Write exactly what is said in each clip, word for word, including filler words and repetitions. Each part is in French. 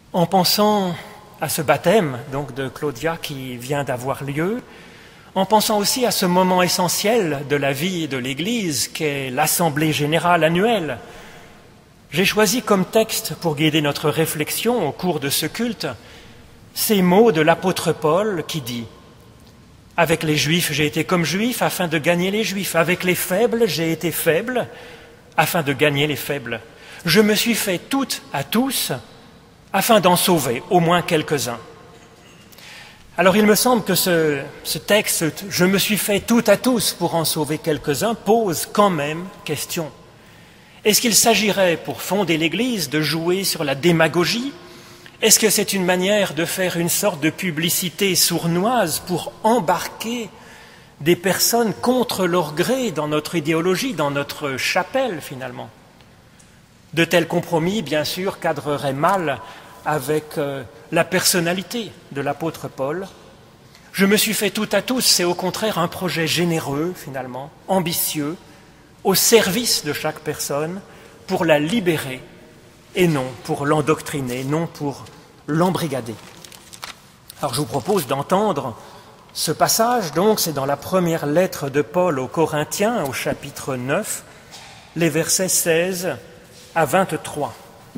En pensant à ce baptême donc de Claudia qui vient d'avoir lieu, en pensant aussi à ce moment essentiel de la vie de l'Église qu'est l'Assemblée générale annuelle, j'ai choisi comme texte pour guider notre réflexion au cours de ce culte ces mots de l'apôtre Paul qui dit « Avec les Juifs, j'ai été comme Juif afin de gagner les Juifs. Avec les faibles, j'ai été faible afin de gagner les faibles. Je me suis fait tout à tous afin d'en sauver au moins quelques-uns. » Alors il me semble que ce, ce texte « Je me suis fait tout à tous pour en sauver quelques-uns » pose quand même question. Est-ce qu'il s'agirait pour fonder l'Église de jouer sur la démagogie? Est-ce que c'est une manière de faire une sorte de publicité sournoise pour embarquer des personnes contre leur gré dans notre idéologie, dans notre chapelle finalement? De tels compromis, bien sûr, cadreraient mal avec euh, la personnalité de l'apôtre Paul. Je me suis fait tout à tous, c'est au contraire un projet généreux finalement, ambitieux, au service de chaque personne, pour la libérer et non pour l'endoctriner, non pour l'embrigader. Alors je vous propose d'entendre ce passage, donc c'est dans la première lettre de Paul aux Corinthiens, au chapitre neuf, les versets seize à vingt-trois.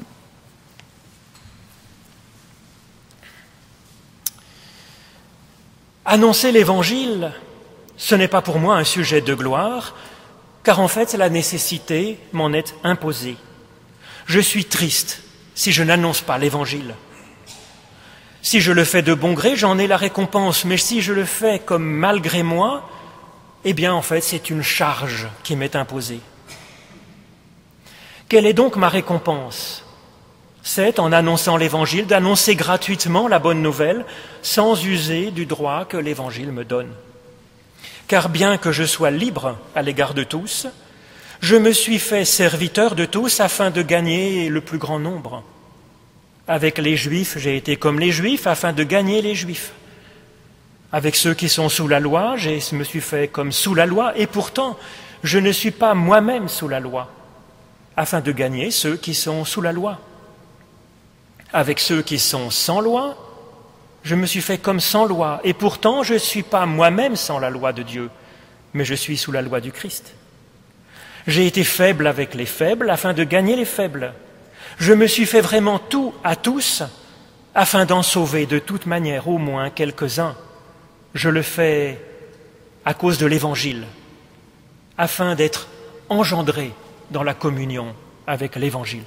Annoncer l'Évangile, ce n'est pas pour moi un sujet de gloire, car en fait la nécessité m'en est imposée. Je suis triste si je n'annonce pas l'Évangile. Si je le fais de bon gré, j'en ai la récompense, mais si je le fais comme malgré moi, eh bien en fait c'est une charge qui m'est imposée. Quelle est donc ma récompense? C'est, en annonçant l'Évangile, d'annoncer gratuitement la bonne nouvelle, sans user du droit que l'Évangile me donne. Car bien que je sois libre à l'égard de tous, je me suis fait serviteur de tous afin de gagner le plus grand nombre. Avec les Juifs, j'ai été comme les Juifs afin de gagner les Juifs. Avec ceux qui sont sous la loi, je me suis fait comme sous la loi, et pourtant, je ne suis pas moi-même sous la loi, afin de gagner ceux qui sont sous la loi. Avec ceux qui sont sans loi, je me suis fait comme sans loi, et pourtant je ne suis pas moi-même sans la loi de Dieu, mais je suis sous la loi du Christ. J'ai été faible avec les faibles afin de gagner les faibles. Je me suis fait vraiment tout à tous afin d'en sauver de toute manière au moins quelques-uns. Je le fais à cause de l'Évangile, afin d'être engendré dans la communion avec l'Évangile.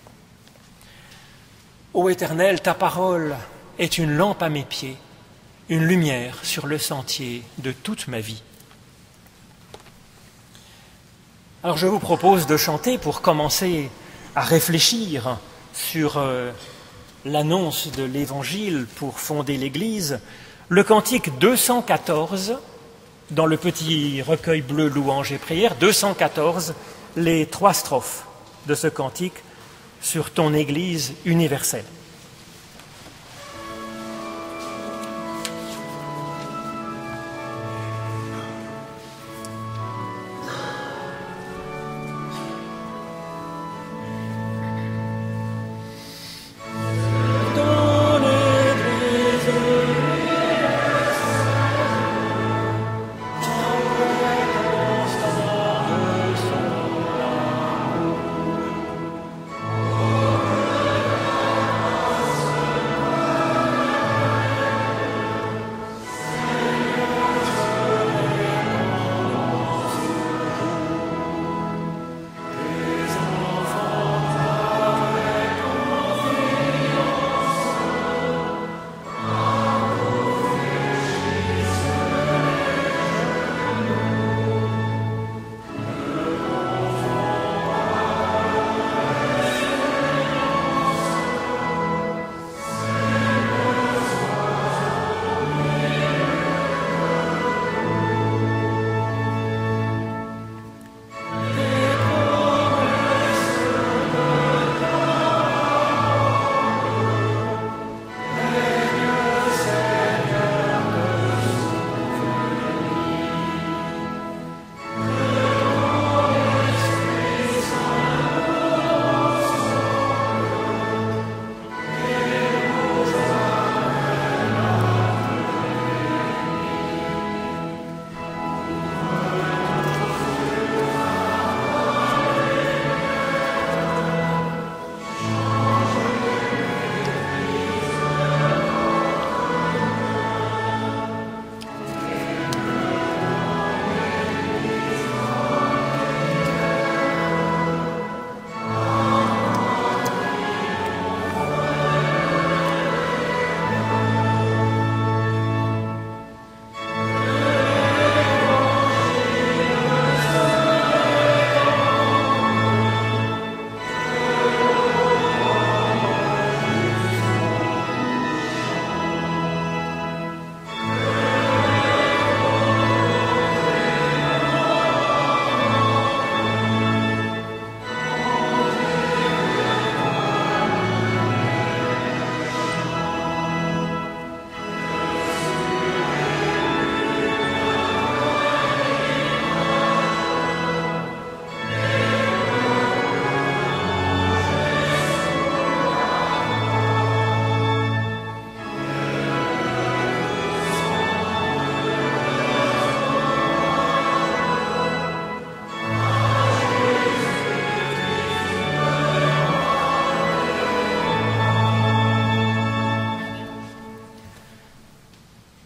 Ô Éternel, ta parole est une lampe à mes pieds, une lumière sur le sentier de toute ma vie. Alors je vous propose de chanter pour commencer à réfléchir sur euh, l'annonce de l'Évangile pour fonder l'Église, le cantique deux cent quatorze, dans le petit recueil bleu Louanges et prières, deux cent quatorze, les trois strophes de ce cantique sur ton Église universelle. Oh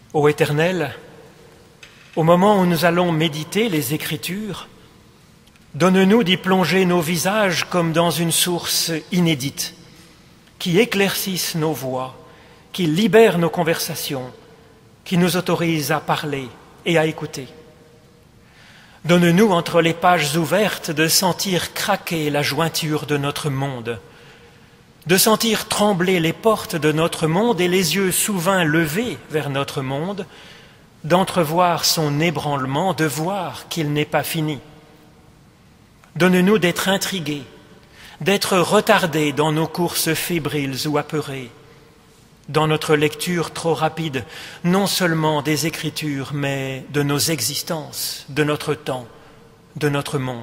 Ô Éternel, au moment où nous allons méditer les Écritures, donne-nous d'y plonger nos visages comme dans une source inédite, qui éclaircisse nos voix, qui libère nos conversations, qui nous autorise à parler et à écouter. Donne-nous, entre les pages ouvertes, de sentir craquer la jointure de notre monde, de sentir trembler les portes de notre monde et les yeux souvent levés vers notre monde, d'entrevoir son ébranlement, de voir qu'il n'est pas fini. Donne-nous d'être intrigués, d'être retardés dans nos courses fébriles ou apeurées, dans notre lecture trop rapide, non seulement des Écritures, mais de nos existences, de notre temps, de notre monde.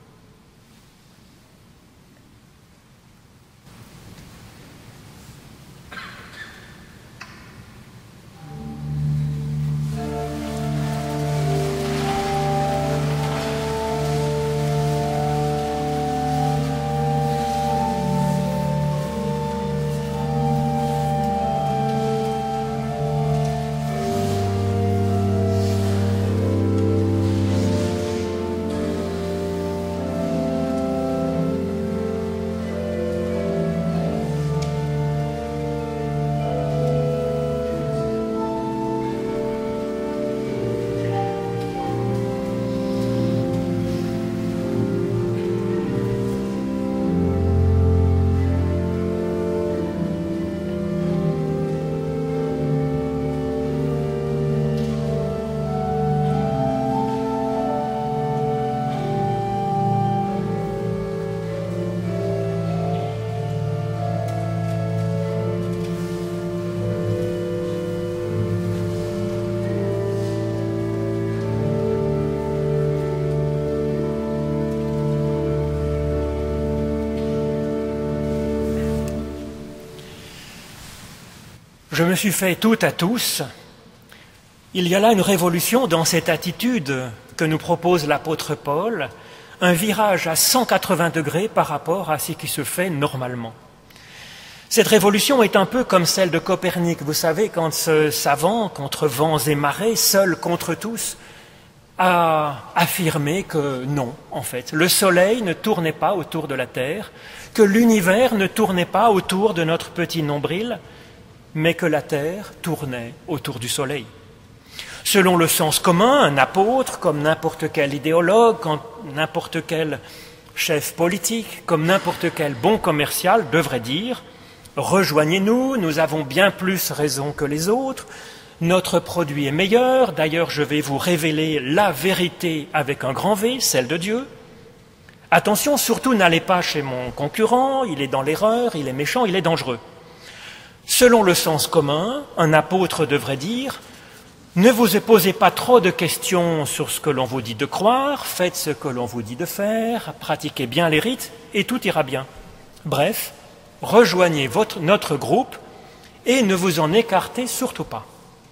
Je me suis fait tout à tous. Il y a là une révolution dans cette attitude que nous propose l'apôtre Paul, un virage à cent quatre-vingts degrés par rapport à ce qui se fait normalement. Cette révolution est un peu comme celle de Copernic, vous savez, quand ce savant, contre vents et marées, seul contre tous, a affirmé que non, en fait, le Soleil ne tournait pas autour de la Terre, que l'univers ne tournait pas autour de notre petit nombril, mais que la Terre tournait autour du Soleil. Selon le sens commun, un apôtre, comme n'importe quel idéologue, comme n'importe quel chef politique, comme n'importe quel bon commercial devrait dire « Rejoignez-nous, nous avons bien plus raison que les autres, notre produit est meilleur, d'ailleurs je vais vous révéler la vérité avec un grand V, celle de Dieu. Attention, surtout n'allez pas chez mon concurrent, il est dans l'erreur, il est méchant, il est dangereux. » Selon le sens commun, un apôtre devrait dire « Ne vous posez pas trop de questions sur ce que l'on vous dit de croire, faites ce que l'on vous dit de faire, pratiquez bien les rites et tout ira bien. Bref, rejoignez votre, notre groupe et ne vous en écartez surtout pas. »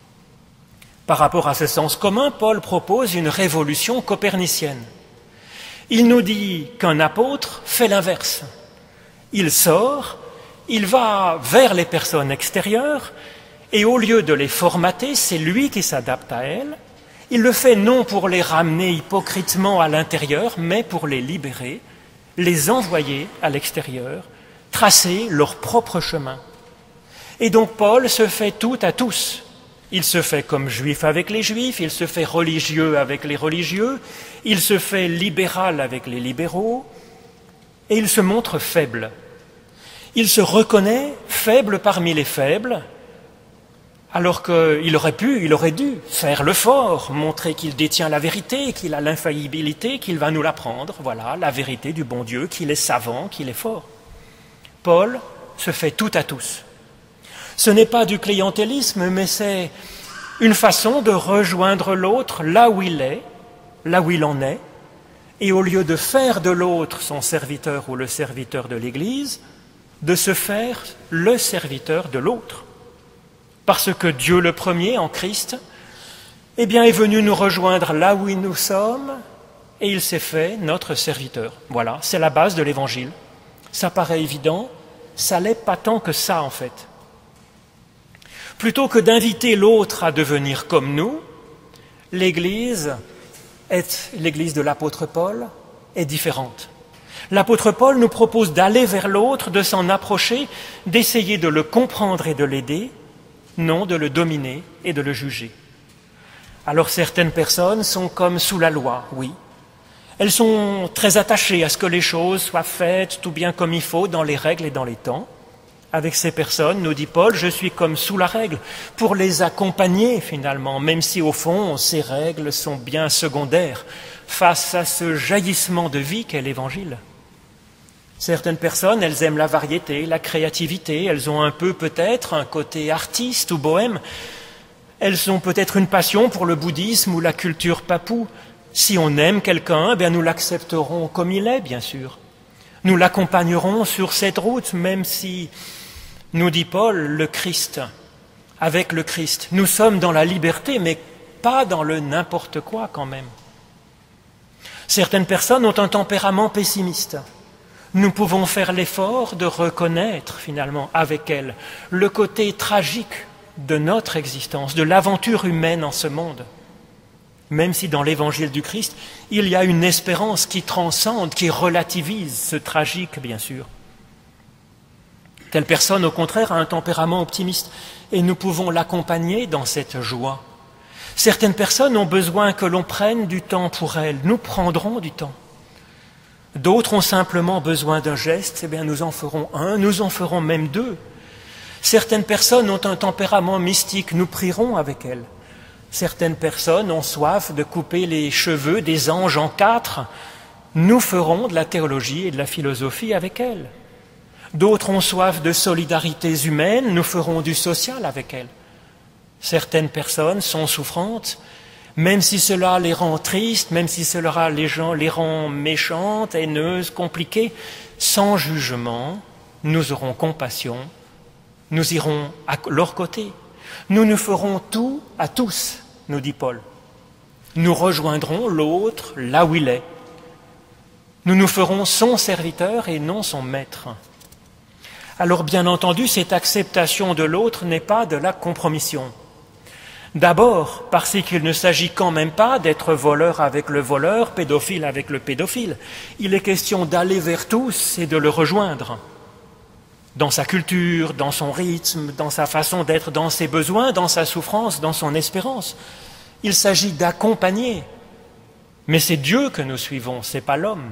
Par rapport à ce sens commun, Paul propose une révolution copernicienne. Il nous dit qu'un apôtre fait l'inverse. Il sort, il va vers les personnes extérieures et au lieu de les formater, c'est lui qui s'adapte à elles. Il le fait non pour les ramener hypocritement à l'intérieur, mais pour les libérer, les envoyer à l'extérieur, tracer leur propre chemin. Et donc Paul se fait tout à tous. Il se fait comme juif avec les juifs, il se fait religieux avec les religieux, il se fait libéral avec les libéraux, et il se montre faible. Il se reconnaît faible parmi les faibles, alors qu'il aurait pu, il aurait dû faire le fort, montrer qu'il détient la vérité, qu'il a l'infaillibilité, qu'il va nous l'apprendre, voilà, la vérité du bon Dieu, qu'il est savant, qu'il est fort. Paul se fait tout à tous. Ce n'est pas du clientélisme, mais c'est une façon de rejoindre l'autre là où il est, là où il en est, et au lieu de faire de l'autre son serviteur ou le serviteur de l'Église, de se faire le serviteur de l'autre. Parce que Dieu le premier, en Christ, eh bien, est venu nous rejoindre là où nous sommes, et il s'est fait notre serviteur. Voilà, c'est la base de l'Évangile. Ça paraît évident, ça l'est pas tant que ça, en fait. Plutôt que d'inviter l'autre à devenir comme nous, l'Église, est, l'Église de l'apôtre Paul est différente. L'apôtre Paul nous propose d'aller vers l'autre, de s'en approcher, d'essayer de le comprendre et de l'aider, non de le dominer et de le juger. Alors certaines personnes sont comme sous la loi, oui. Elles sont très attachées à ce que les choses soient faites tout bien comme il faut, dans les règles et dans les temps. Avec ces personnes, nous dit Paul, je suis comme sous la règle, pour les accompagner finalement, même si au fond ces règles sont bien secondaires face à ce jaillissement de vie qu'est l'Évangile. Certaines personnes, elles aiment la variété, la créativité, elles ont un peu peut-être un côté artiste ou bohème, elles ont peut-être une passion pour le bouddhisme ou la culture papoue. Si on aime quelqu'un, eh bien nous l'accepterons comme il est, bien sûr. Nous l'accompagnerons sur cette route, même si, nous dit Paul, le Christ, avec le Christ, nous sommes dans la liberté, mais pas dans le n'importe quoi quand même. Certaines personnes ont un tempérament pessimiste. Nous pouvons faire l'effort de reconnaître finalement avec elles le côté tragique de notre existence, de l'aventure humaine en ce monde. Même si dans l'évangile du Christ, il y a une espérance qui transcende, qui relativise ce tragique, bien sûr. Telle personne, au contraire, a un tempérament optimiste et nous pouvons l'accompagner dans cette joie. Certaines personnes ont besoin que l'on prenne du temps pour elles. Nous prendrons du temps. D'autres ont simplement besoin d'un geste, eh bien nous en ferons un, nous en ferons même deux. Certaines personnes ont un tempérament mystique, nous prierons avec elles. Certaines personnes ont soif de couper les cheveux des anges en quatre, nous ferons de la théologie et de la philosophie avec elles. D'autres ont soif de solidarités humaines, nous ferons du social avec elles. Certaines personnes sont souffrantes, même si cela les rend tristes, même si cela les, gens, les rend méchantes, haineuses, compliquées, sans jugement, nous aurons compassion, nous irons à leur côté. Nous nous ferons tout à tous, nous dit Paul. Nous rejoindrons l'autre là où il est. Nous nous ferons son serviteur et non son maître. Alors bien entendu, cette acceptation de l'autre n'est pas de la compromission. D'abord, parce qu'il ne s'agit quand même pas d'être voleur avec le voleur, pédophile avec le pédophile. Il est question d'aller vers tous et de le rejoindre. Dans sa culture, dans son rythme, dans sa façon d'être, dans ses besoins, dans sa souffrance, dans son espérance. Il s'agit d'accompagner. Mais c'est Dieu que nous suivons, c'est pas l'homme.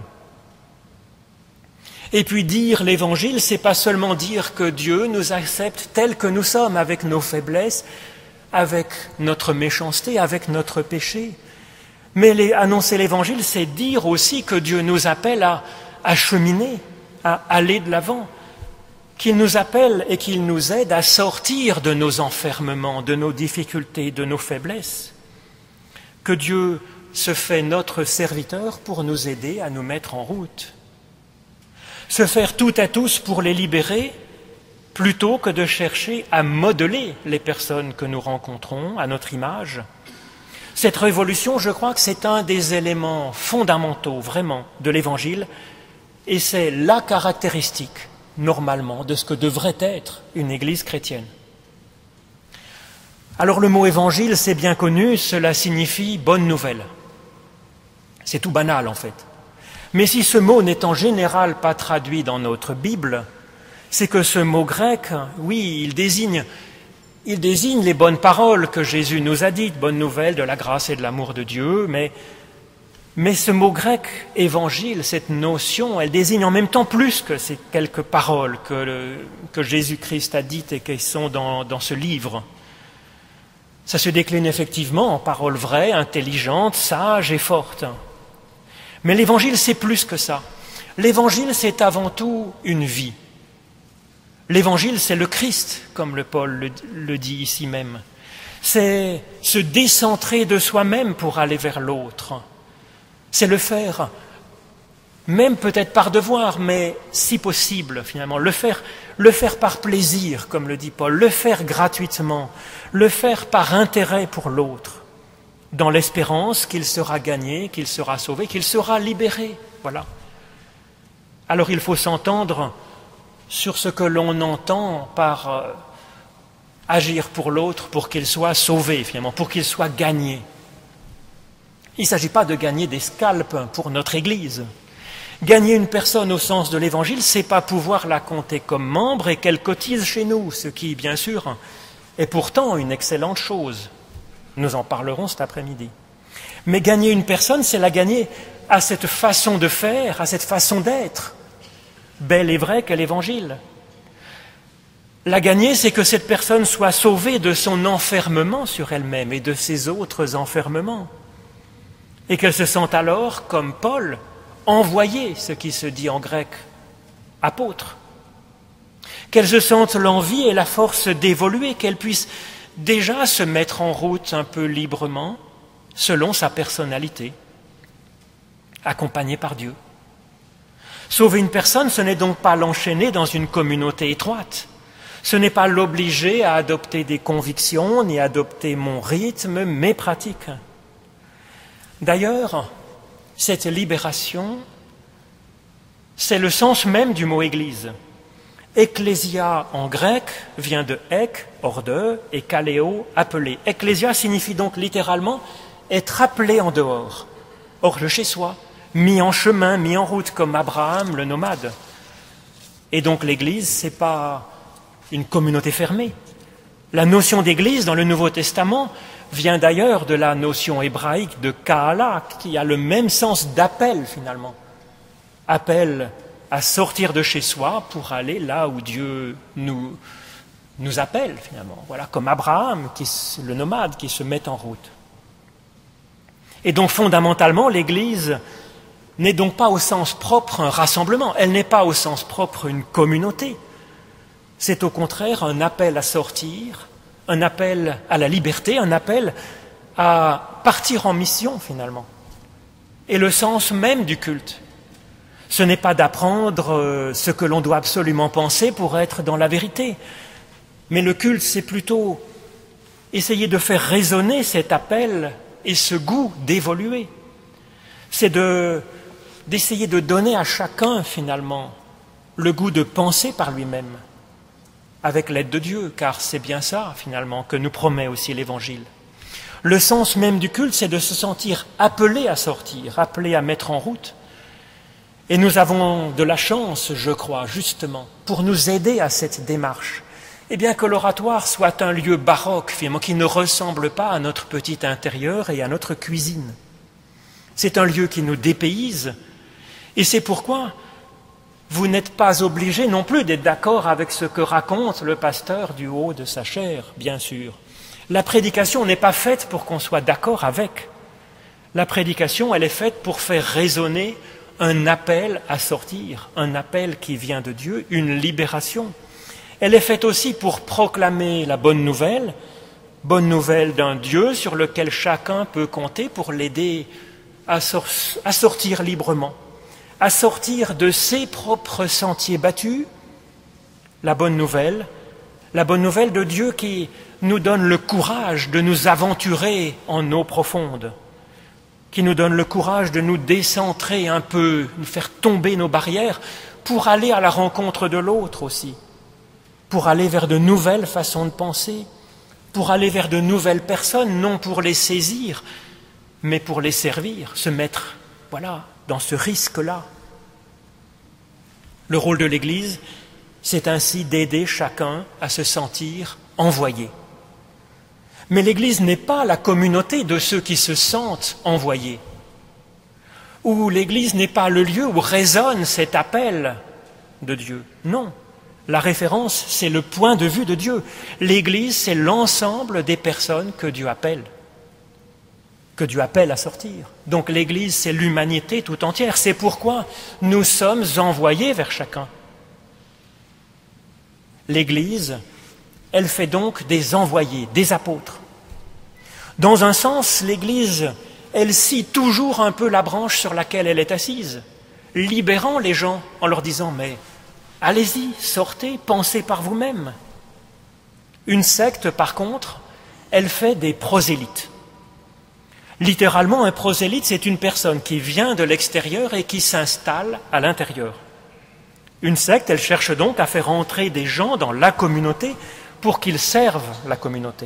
Et puis dire l'Évangile, c'est pas seulement dire que Dieu nous accepte tels que nous sommes, avec nos faiblesses, avec notre méchanceté, avec notre péché. Mais les, annoncer l'Évangile, c'est dire aussi que Dieu nous appelle à, à cheminer, à aller de l'avant, qu'il nous appelle et qu'il nous aide à sortir de nos enfermements, de nos difficultés, de nos faiblesses. Que Dieu se fait notre serviteur pour nous aider à nous mettre en route. Se faire tout à tous pour les libérer, plutôt que de chercher à modeler les personnes que nous rencontrons à notre image. Cette révolution, je crois que c'est un des éléments fondamentaux, vraiment, de l'Évangile, et c'est la caractéristique, normalement, de ce que devrait être une Église chrétienne. Alors le mot Évangile, c'est bien connu, cela signifie bonne nouvelle. C'est tout banal, en fait. Mais si ce mot n'est en général pas traduit dans notre Bible, c'est que ce mot grec, oui, il désigne, il désigne les bonnes paroles que Jésus nous a dites, bonnes nouvelles de la grâce et de l'amour de Dieu, mais, mais ce mot grec, évangile, cette notion, elle désigne en même temps plus que ces quelques paroles que, le, que Jésus-Christ a dites et qui sont dans, dans ce livre. Ça se décline effectivement en paroles vraies, intelligentes, sages et fortes. Mais l'évangile, c'est plus que ça. L'évangile, c'est avant tout une vie. L'évangile, c'est le Christ, comme le Paul le, le dit ici même. C'est se décentrer de soi-même pour aller vers l'autre. C'est le faire, même peut-être par devoir, mais si possible, finalement, le faire, le faire par plaisir, comme le dit Paul, le faire gratuitement, le faire par intérêt pour l'autre, dans l'espérance qu'il sera gagné, qu'il sera sauvé, qu'il sera libéré. Voilà. Alors il faut s'entendre sur ce que l'on entend par agir pour l'autre pour qu'il soit sauvé, finalement, pour qu'il soit gagné. Il ne s'agit pas de gagner des scalps pour notre Église. Gagner une personne au sens de l'Évangile, c'est pas pouvoir la compter comme membre et qu'elle cotise chez nous, ce qui, bien sûr, est pourtant une excellente chose. Nous en parlerons cet après-midi. Mais gagner une personne, c'est la gagner à cette façon de faire, à cette façon d'être, belle et vraie qu'est l'Évangile. La gagner, c'est que cette personne soit sauvée de son enfermement sur elle-même et de ses autres enfermements, et qu'elle se sente alors, comme Paul, envoyée, ce qui se dit en grec, apôtre, qu'elle se sente l'envie et la force d'évoluer, qu'elle puisse déjà se mettre en route un peu librement, selon sa personnalité, accompagnée par Dieu. Sauver une personne, ce n'est donc pas l'enchaîner dans une communauté étroite, ce n'est pas l'obliger à adopter des convictions, ni à adopter mon rythme, mes pratiques. D'ailleurs, cette libération, c'est le sens même du mot Église. Ecclésia en grec vient de ek, hors de, et kaléo, appelé. Ecclésia signifie donc littéralement être appelé en dehors, hors de chez soi, mis en chemin, mis en route, comme Abraham, le nomade. Et donc l'Église, ce n'est pas une communauté fermée. La notion d'Église dans le Nouveau Testament vient d'ailleurs de la notion hébraïque de Ka'ala, qui a le même sens d'appel finalement. Appel à sortir de chez soi pour aller là où Dieu nous, nous appelle finalement. Voilà, comme Abraham, qui, le nomade, qui se met en route. Et donc fondamentalement, l'Église n'est donc pas au sens propre un rassemblement, elle n'est pas au sens propre une communauté. C'est au contraire un appel à sortir, un appel à la liberté, un appel à partir en mission finalement. Et le sens même du culte, ce n'est pas d'apprendre ce que l'on doit absolument penser pour être dans la vérité, mais le culte, c'est plutôt essayer de faire résonner cet appel et ce goût d'évoluer. C'est de, d'essayer de donner à chacun finalement le goût de penser par lui-même, avec l'aide de Dieu, car c'est bien ça, finalement, que nous promet aussi l'Évangile. Le sens même du culte, c'est de se sentir appelé à sortir, appelé à mettre en route. Et nous avons de la chance, je crois, justement, pour nous aider à cette démarche, eh bien que l'oratoire soit un lieu baroque, finalement, qui ne ressemble pas à notre petit intérieur et à notre cuisine. C'est un lieu qui nous dépayse, et c'est pourquoi vous n'êtes pas obligé non plus d'être d'accord avec ce que raconte le pasteur du haut de sa chair, bien sûr. La prédication n'est pas faite pour qu'on soit d'accord avec. La prédication, elle est faite pour faire résonner un appel à sortir, un appel qui vient de Dieu, une libération. Elle est faite aussi pour proclamer la bonne nouvelle, bonne nouvelle d'un Dieu sur lequel chacun peut compter pour l'aider à, sor- à sortir librement, à sortir de ses propres sentiers battus. La bonne nouvelle, la bonne nouvelle de Dieu qui nous donne le courage de nous aventurer en eau profonde, qui nous donne le courage de nous décentrer un peu, de faire tomber nos barrières pour aller à la rencontre de l'autre aussi, pour aller vers de nouvelles façons de penser, pour aller vers de nouvelles personnes, non pour les saisir, mais pour les servir, se mettre, voilà, dans ce risque-là. Le rôle de l'Église, c'est ainsi d'aider chacun à se sentir envoyé. Mais l'Église n'est pas la communauté de ceux qui se sentent envoyés, ou l'Église n'est pas le lieu où résonne cet appel de Dieu. Non, la référence, c'est le point de vue de Dieu. L'Église, c'est l'ensemble des personnes que Dieu appelle, que Dieu appelle à sortir. Donc l'Église, c'est l'humanité tout entière. C'est pourquoi nous sommes envoyés vers chacun. L'Église, elle fait donc des envoyés, des apôtres. Dans un sens, l'Église, elle scie toujours un peu la branche sur laquelle elle est assise, libérant les gens en leur disant « mais allez-y, sortez, pensez par vous-même ». Une secte, par contre, elle fait des prosélytes. Littéralement, un prosélyte, c'est une personne qui vient de l'extérieur et qui s'installe à l'intérieur. Une secte, elle cherche donc à faire entrer des gens dans la communauté pour qu'ils servent la communauté.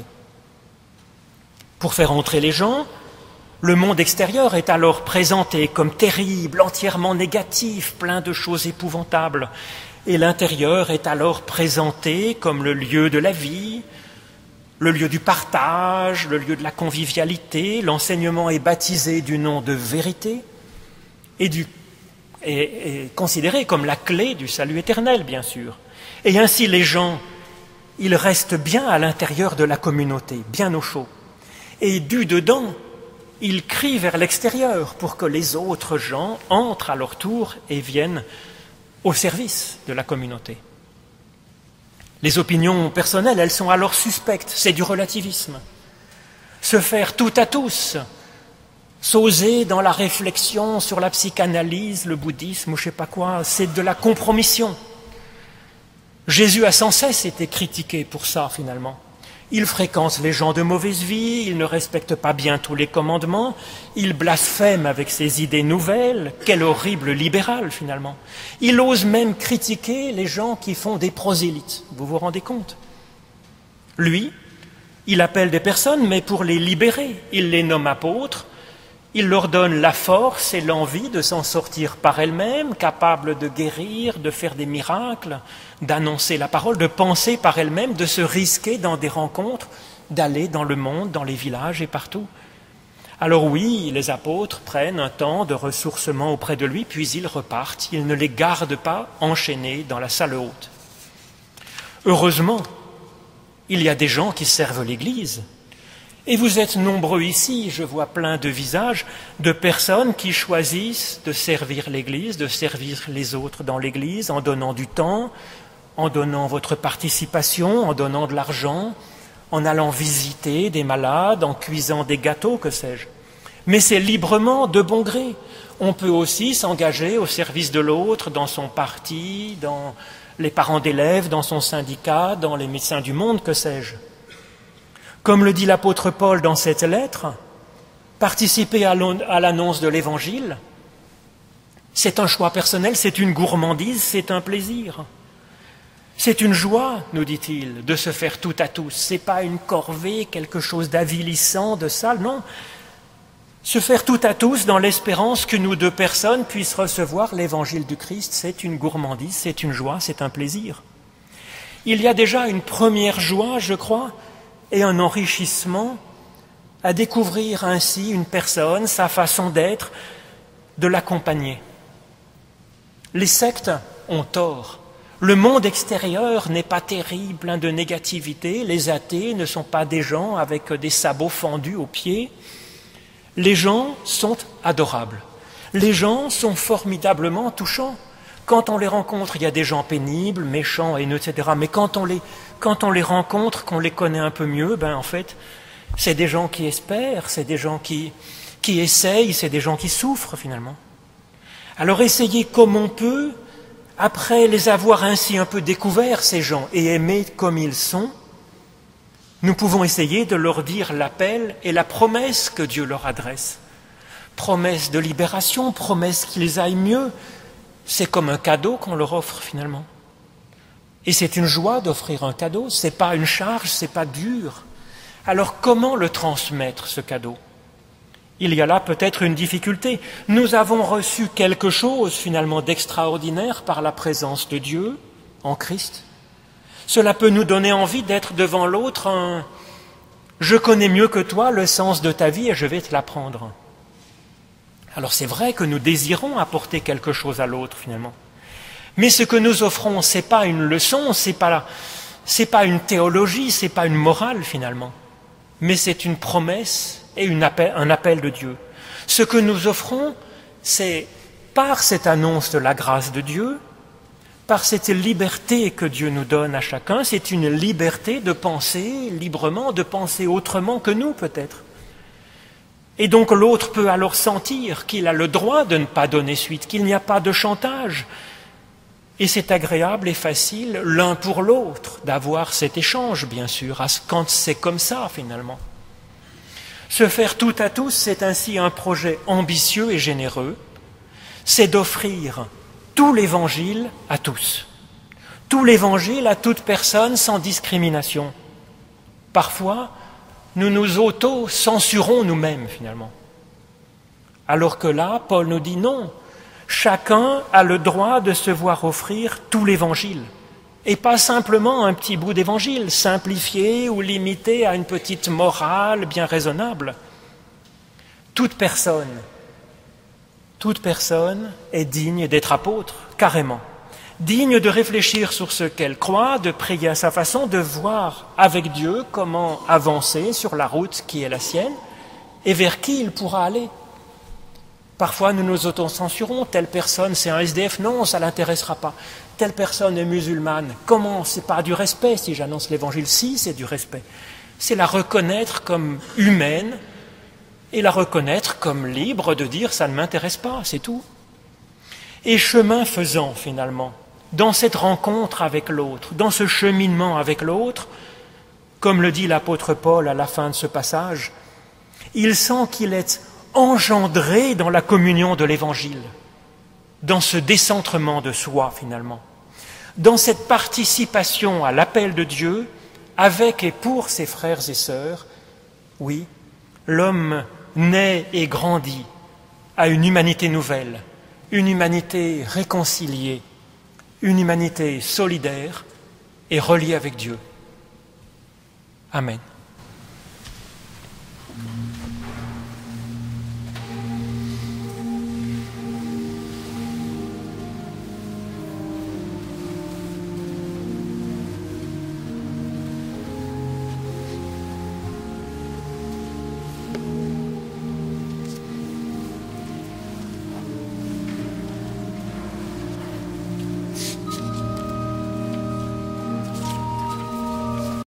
Pour faire entrer les gens, le monde extérieur est alors présenté comme terrible, entièrement négatif, plein de choses épouvantables. Et l'intérieur est alors présenté comme le lieu de la vie, le lieu du partage, le lieu de la convivialité. L'enseignement est baptisé du nom de vérité et du, est, est considéré comme la clé du salut éternel, bien sûr. Et ainsi les gens, ils restent bien à l'intérieur de la communauté, bien au chaud. Et du dedans, ils crient vers l'extérieur pour que les autres gens entrent à leur tour et viennent au service de la communauté. Les opinions personnelles, elles sont alors suspectes, c'est du relativisme. Se faire tout à tous, s'oser dans la réflexion sur la psychanalyse, le bouddhisme ou je ne sais pas quoi, c'est de la compromission. Jésus a sans cesse été critiqué pour ça finalement. Il fréquente les gens de mauvaise vie, il ne respecte pas bien tous les commandements, il blasphème avec ses idées nouvelles, quel horrible libéral finalement. Il ose même critiquer les gens qui font des prosélytes, vous vous rendez compte? Lui, il appelle des personnes, mais pour les libérer, il les nomme apôtres, il leur donne la force et l'envie de s'en sortir par elles-mêmes, capables de guérir, de faire des miracles, d'annoncer la parole, de penser par elles-mêmes, de se risquer dans des rencontres, d'aller dans le monde, dans les villages et partout. Alors oui, les apôtres prennent un temps de ressourcement auprès de lui, puis ils repartent, ils ne les gardent pas enchaînés dans la salle haute. Heureusement, il y a des gens qui servent l'Église. Et vous êtes nombreux ici, je vois plein de visages, de personnes qui choisissent de servir l'Église, de servir les autres dans l'Église, en donnant du temps, en donnant votre participation, en donnant de l'argent, en allant visiter des malades, en cuisant des gâteaux, que sais-je. Mais c'est librement, de bon gré. On peut aussi s'engager au service de l'autre, dans son parti, dans les parents d'élèves, dans son syndicat, dans les médecins du monde, que sais-je. Comme le dit l'apôtre Paul dans cette lettre, participer à l'annonce de l'Évangile, c'est un choix personnel, c'est une gourmandise, c'est un plaisir. C'est une joie, nous dit-il, de se faire tout à tous. Ce n'est pas une corvée, quelque chose d'avilissant, de sale, non. Se faire tout à tous dans l'espérance qu'une ou deux personnes puissent recevoir l'Évangile du Christ, c'est une gourmandise, c'est une joie, c'est un plaisir. Il y a déjà une première joie, je crois, et un enrichissement à découvrir ainsi une personne, sa façon d'être, de l'accompagner. Les sectes ont tort. Le monde extérieur n'est pas terrible, plein de négativité. Les athées ne sont pas des gens avec des sabots fendus aux pieds. Les gens sont adorables. Les gens sont formidablement touchants. Quand on les rencontre, il y a des gens pénibles, méchants, haineux, et cetera. Mais quand on les, quand on les rencontre, qu'on les connaît un peu mieux, ben en fait, c'est des gens qui espèrent, c'est des gens qui, qui essayent, c'est des gens qui souffrent finalement. Alors essayez comme on peut, après les avoir ainsi un peu découverts, ces gens, et aimés comme ils sont, nous pouvons essayer de leur dire l'appel et la promesse que Dieu leur adresse. Promesse de libération, promesse qu'ils aillent mieux. C'est comme un cadeau qu'on leur offre finalement. Et c'est une joie d'offrir un cadeau, ce n'est pas une charge, ce n'est pas dur. Alors comment le transmettre, ce cadeau? Il y a là peut-être une difficulté. Nous avons reçu quelque chose finalement d'extraordinaire par la présence de Dieu en Christ. Cela peut nous donner envie d'être devant l'autre un « je connais mieux que toi le sens de ta vie et je vais te l'apprendre ». Alors c'est vrai que nous désirons apporter quelque chose à l'autre finalement. Mais ce que nous offrons, ce n'est pas une leçon, ce n'est pas, c'est pas une théologie, ce n'est pas une morale finalement. Mais c'est une promesse et une appel, un appel de Dieu. Ce que nous offrons, c'est par cette annonce de la grâce de Dieu, par cette liberté que Dieu nous donne à chacun, c'est une liberté de penser librement, de penser autrement que nous peut-être. Et donc l'autre peut alors sentir qu'il a le droit de ne pas donner suite, qu'il n'y a pas de chantage. Et c'est agréable et facile l'un pour l'autre d'avoir cet échange, bien sûr, quand c'est comme ça finalement. Se faire tout à tous, c'est ainsi un projet ambitieux et généreux, c'est d'offrir tout l'Évangile à tous. tout l'Évangile à toute personne sans discrimination. Parfois, nous nous auto-censurons nous-mêmes finalement. Alors que là, Paul nous dit non, chacun a le droit de se voir offrir tout l'Évangile, et pas simplement un petit bout d'Évangile, simplifié ou limité à une petite morale bien raisonnable. Toute personne, toute personne est digne d'être apôtre, carrément, digne de réfléchir sur ce qu'elle croit, de prier à sa façon, de voir avec Dieu comment avancer sur la route qui est la sienne et vers qui il pourra aller. Parfois, nous nous auto-censurons. Telle personne, c'est un S D F. Non, ça ne l'intéressera pas. Telle personne est musulmane. Comment? C'est pas du respect si j'annonce l'Évangile. Si, c'est du respect. C'est la reconnaître comme humaine et la reconnaître comme libre de dire ça ne m'intéresse pas, c'est tout. Et chemin faisant, finalement, dans cette rencontre avec l'autre, dans ce cheminement avec l'autre, comme le dit l'apôtre Paul à la fin de ce passage, il sent qu'il est engendré dans la communion de l'Évangile, dans ce décentrement de soi finalement, dans cette participation à l'appel de Dieu avec et pour ses frères et sœurs. Oui, l'homme naît et grandit à une humanité nouvelle, une humanité réconciliée, une humanité solidaire et reliée avec Dieu. Amen.